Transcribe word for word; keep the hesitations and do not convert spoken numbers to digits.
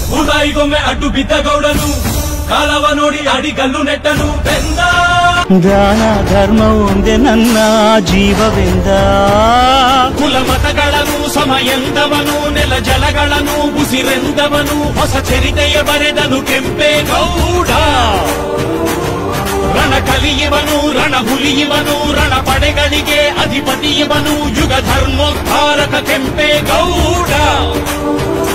ಉದಾಯಿಗೊಮ್ಮೆ ಅಡ್ಡು ಬಿದ್ದ ಗೌಡನು ಕಾಲವ ನೋಡಿ ಅಡಿಗಲ್ಲು ನೆಟ್ಟನು ಬೆಂದ ದಾನ ಧರ್ಮ ಒಂದೇ ನನ್ನ ಜೀವವೆಂದ ಕುಲ ಮತಗಳನ್ನು ಸಮ ಎಂದವನು ನೆಲ ಜಲಗಳನ್ನು ಉಸಿರೆಂದವನು ಹೊಸ ಚರಿತೆಯ ಬರೆದನು ಕೆಂಪೇಗೌಡ ರಣ ಕಲಿಯುವನು ರಣ ಹುಲಿಯುವನು ರಣ ಪಡೆಗಳಿಗೆ ಅಧಿಪತಿಯುವನು ಯುಗ ಧರ್ಮೋದ್ಧಾರಕ ಕೆಂಪೇಗೌಡ